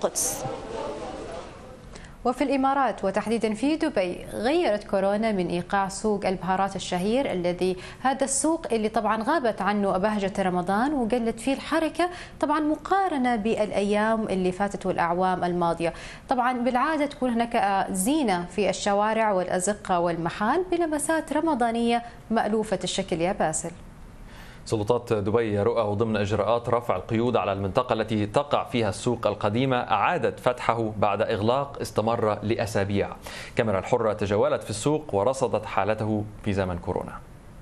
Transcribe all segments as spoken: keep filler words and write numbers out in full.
القدس. وفي الإمارات وتحديدا في دبي غيرت كورونا من إيقاع سوق البهارات الشهير، الذي هذا السوق اللي طبعا غابت عنه بهجة رمضان وقلت فيه الحركة طبعا مقارنة بالأيام اللي فاتت والأعوام الماضية. طبعا بالعادة تكون هناك زينة في الشوارع والأزقة والمحال بلمسات رمضانية مألوفة الشكل يا باسل. سلطات دبي رؤى وضمن إجراءات رفع القيود على المنطقة التي تقع فيها السوق القديمة أعادت فتحه بعد إغلاق استمر لأسابيع. كاميرا الحرة تجولت في السوق ورصدت حالته في زمن كورونا.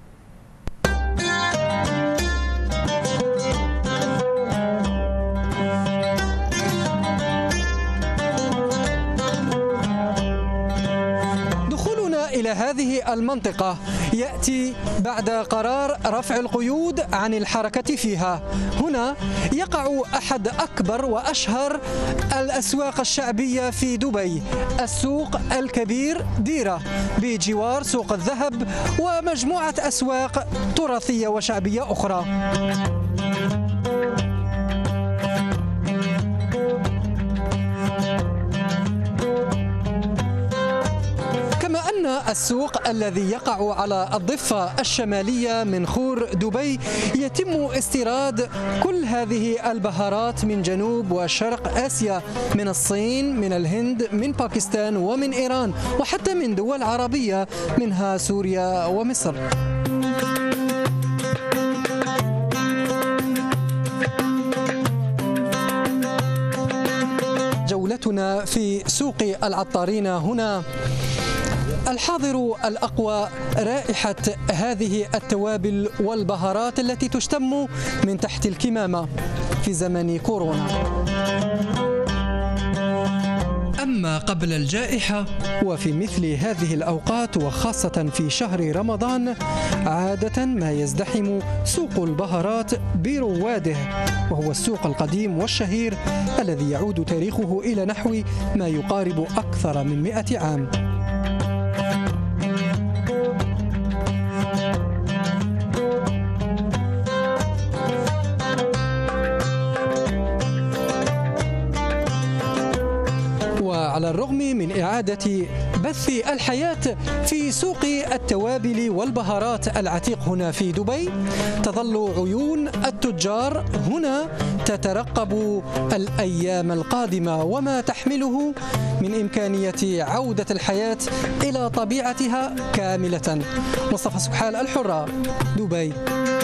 إلى هذه المنطقة يأتي بعد قرار رفع القيود عن الحركة فيها. هنا يقع أحد أكبر وأشهر الأسواق الشعبية في دبي، السوق الكبير ديرة، بجوار سوق الذهب ومجموعة أسواق تراثية وشعبية أخرى. السوق الذي يقع على الضفة الشمالية من خور دبي يتم استيراد كل هذه البهارات من جنوب وشرق آسيا، من الصين، من الهند، من باكستان ومن إيران، وحتى من دول عربية منها سوريا ومصر. جولتنا في سوق العطارين هنا، الحاضر الأقوى رائحة هذه التوابل والبهارات التي تشتم من تحت الكمامة في زمن كورونا. أما قبل الجائحة وفي مثل هذه الأوقات وخاصة في شهر رمضان عادة ما يزدحم سوق البهارات برواده، وهو السوق القديم والشهير الذي يعود تاريخه إلى نحو ما يقارب أكثر من مئة عام. وعلى الرغم من إعادة بث الحياة في سوق التوابل والبهارات العتيق هنا في دبي، تظل عيون التجار هنا تترقب الأيام القادمة وما تحمله من إمكانية عودة الحياة إلى طبيعتها كاملة. مصطفى سبحان، الحرة، دبي.